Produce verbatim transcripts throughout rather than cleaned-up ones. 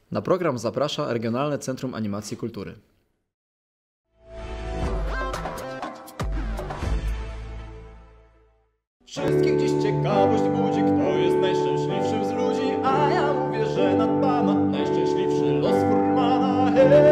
Na program zaprasza Regionalne Centrum Animacji Kultury. Wszystkich dziś ciekawość budzi, kto jest najszczęśliwszym z ludzi, a ja mówię, że nad Pana najszczęśliwszy los furmana.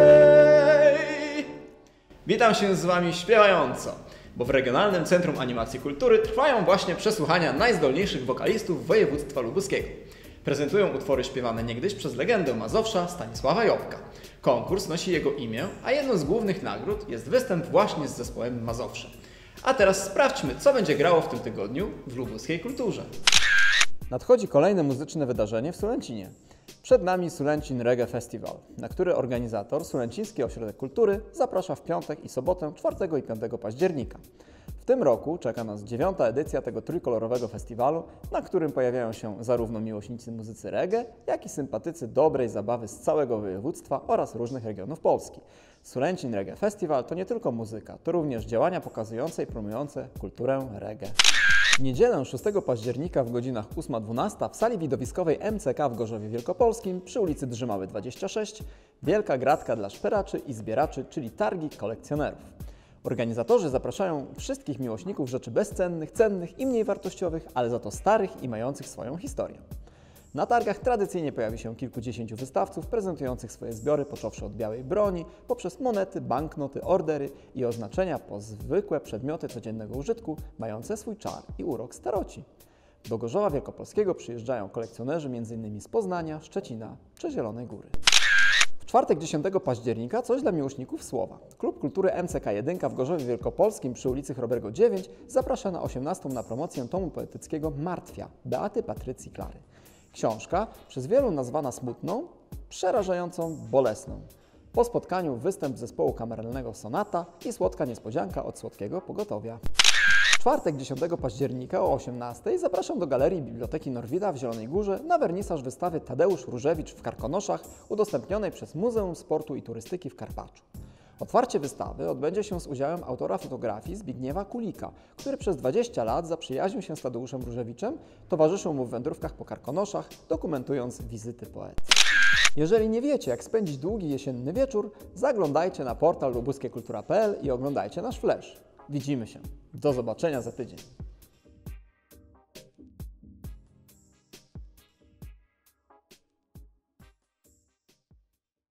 Hej! Witam się z Wami śpiewająco, bo w Regionalnym Centrum Animacji Kultury trwają właśnie przesłuchania najzdolniejszych wokalistów województwa lubuskiego. Prezentują utwory śpiewane niegdyś przez legendę Mazowsza Stanisława Jobka. Konkurs nosi jego imię, a jedną z głównych nagród jest występ właśnie z zespołem Mazowsze. A teraz sprawdźmy, co będzie grało w tym tygodniu w lubuskiej kulturze. Nadchodzi kolejne muzyczne wydarzenie w Sulęcinie. Przed nami Sulęcin Reggae Festival, na który organizator Sulęciński Ośrodek Kultury zaprasza w piątek i sobotę czwartego i piątego października. W tym roku czeka nas dziewiąta edycja tego trójkolorowego festiwalu, na którym pojawiają się zarówno miłośnicy muzycy reggae, jak i sympatycy dobrej zabawy z całego województwa oraz różnych regionów Polski. Sulęcin Reggae Festival to nie tylko muzyka, to również działania pokazujące i promujące kulturę reggae. W niedzielę szóstego października w godzinach ósma dwunasta w sali widowiskowej M C K w Gorzowie Wielkopolskim przy ulicy Drzymały dwadzieścia sześć wielka gratka dla szperaczy i zbieraczy, czyli targi kolekcjonerów. Organizatorzy zapraszają wszystkich miłośników rzeczy bezcennych, cennych i mniej wartościowych, ale za to starych i mających swoją historię. Na targach tradycyjnie pojawi się kilkudziesięciu wystawców prezentujących swoje zbiory, począwszy od białej broni, poprzez monety, banknoty, ordery i oznaczenia po zwykłe przedmioty codziennego użytku, mające swój czar i urok staroci. Do Gorzowa Wielkopolskiego przyjeżdżają kolekcjonerzy między innymi z Poznania, Szczecina czy Zielonej Góry. W czwartek dziesiątego października coś dla miłośników słowa. Klub Kultury M C K jeden w Gorzowie Wielkopolskim przy ulicy Chrobrego dziewięć zaprasza na osiemnastą na promocję tomu poetyckiego Martwia Beaty Patrycji Klary. Książka przez wielu nazwana smutną, przerażającą, bolesną. Po spotkaniu występ zespołu kameralnego Sonata i słodka niespodzianka od Słodkiego Pogotowia. W czwartek dziesiątego października o osiemnastej zapraszam do Galerii Biblioteki Norwida w Zielonej Górze na wernisaż wystawy Tadeusz Różewicz w Karkonoszach udostępnionej przez Muzeum Sportu i Turystyki w Karpaczu. Otwarcie wystawy odbędzie się z udziałem autora fotografii Zbigniewa Kulika, który przez dwadzieścia lat zaprzyjaźnił się z Tadeuszem Różewiczem, towarzyszył mu w wędrówkach po Karkonoszach, dokumentując wizyty poety. Jeżeli nie wiecie, jak spędzić długi jesienny wieczór, zaglądajcie na portal lubuskie kultura kropka p l i oglądajcie nasz flash. Widzimy się. Do zobaczenia za tydzień.